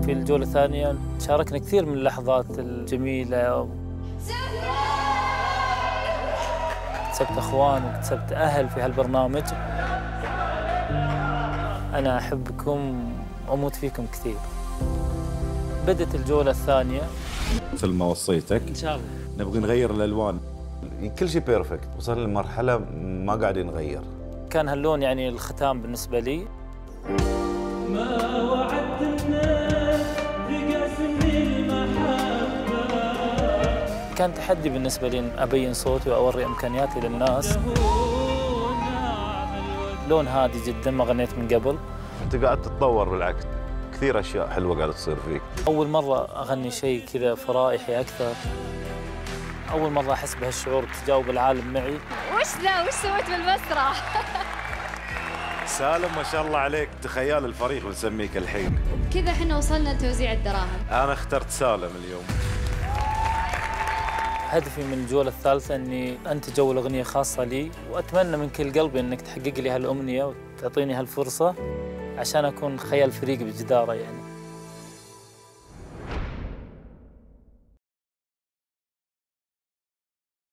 في الجولة الثانية شاركنا كثير من اللحظات الجميلة، اكتسبت أخوان واكتسبت أهل في هالبرنامج. أنا أحبكم وأموت فيكم كثير. بدت الجولة الثانية مثل ما وصيتك إن شاء الله نبغي نغير الألوان. كل شيء بيرفكت، وصلنا لمرحلة ما قاعدين نغير. كان هاللون يعني الختام بالنسبة لي. ما وعدتنا بقسم المحبة. كان تحدي بالنسبة لي أن أبين صوتي وأوري إمكانياتي للناس. لون هادي جدا، ما غنيت من قبل. أنت قاعد تتطور بالعكس، كثير أشياء حلوة قاعدة تصير فيك. أول مرة أغني شيء كذا فرائحي أكثر. أول مرة أحس بهالشعور، تجاوب العالم معي. وش ذا؟ وش سويت بالمسرح؟ سالم ما شاء الله عليك، تخيل الفريق بنسميك الحين. كذا احنا وصلنا لتوزيع الدراهم. أنا اخترت سالم اليوم. هدفي من الجولة الثالثة أني أنتج أول أغنية خاصة لي، وأتمنى من كل قلبي أنك تحقق لي هالأمنية وتعطيني هالفرصة عشان أكون خيال فريق بجدارة يعني.